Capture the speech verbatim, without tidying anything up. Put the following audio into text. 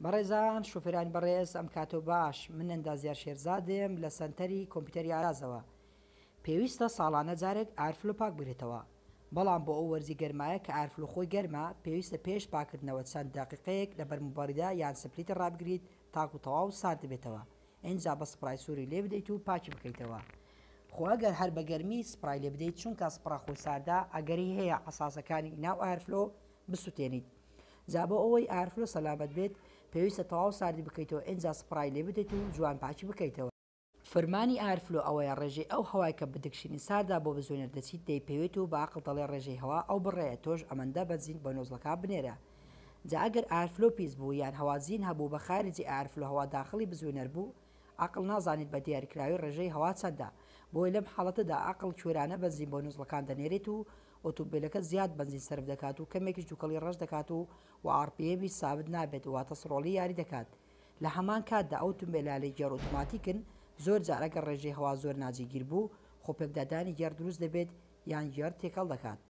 بەڕێزان شوفێرانی بەڕێز ئەم کاتۆ باش من ئەندازیار شێرزادێم لە سەنتەری کۆمپیوتەری ئارازەوە. پێویستە ساڵانە جارێک ئارفلۆ پاک بگرێتەوە، بەڵام بۆ ئەو وەرزی گەرمایە کە ئارفلۆ خۆی گەرمە پێویستە پێش پاکردنەوە چەند داقیقەیەک لە بەرموباریدا یان سپلیتە ڕابگریت تاکو تەواو سارد دەبێتەوە. ئینجا بە سپرای سووری لێ بدەیت و پاکی بکەیتەوە. خۆ ئەگەر هەر بە گەرمی سپرای لێ بدەیت چونکە سپرا خۆی ساردا ئەگەری هەیە حساسەکانی ناو ئارفلۆ بسووتێنیت. جا بۆ ئەوەی ئارفلۆ سەلامەت بێت پێویستە تەواو ساردی بکەیتەوە، ئینجا سپرای لێ بدەیت و جوان پاکی بکەیتەوە. فەرمانی ئارفلۆ ئەوەیە ڕێژەی ئەو هەوای کە بدکشینی ساردا بۆ بزوێنەر دەچیت دەیپەوێت و بەعقڵ دەڵێ ڕێژەی هەوا ئەو بڕێە تۆش ئەمەندە بەنزین بە نۆزلەکان بنێرە. جا ئەگەر ئارفلۆ پیس بوو یان هەوازین هەبوو بە خارجی ئارفلۆ هەوا داخلی بزوێنەر بوو، عقڵ نازانیت بە دیاریکراوی ڕێژەی هەوا چەندە، بۆی لەم حاڵەتەدا عقڵ کوێرانە بەنزین بۆ نۆزلەکان دەنێرێت و ئۆتۆمبیلەکە زیاد بەنزین سەرف دەکات و کەمێکیش دووکەڵی ڕەش دەکات و و ئارپیەمی سابت نابێت، واتە سڕۆڵی یاری دەکات. لە هەمان کاتدا ئۆتۆمبیلە گێڕ ئۆتۆماتیکن، زۆر جار ئەگەر ڕێژەی هەوا زۆر ناجێگیر بوو خۆپێکدادانی گێڕ دروست دەبێت یان گێڕ تێکەڵ دەکات.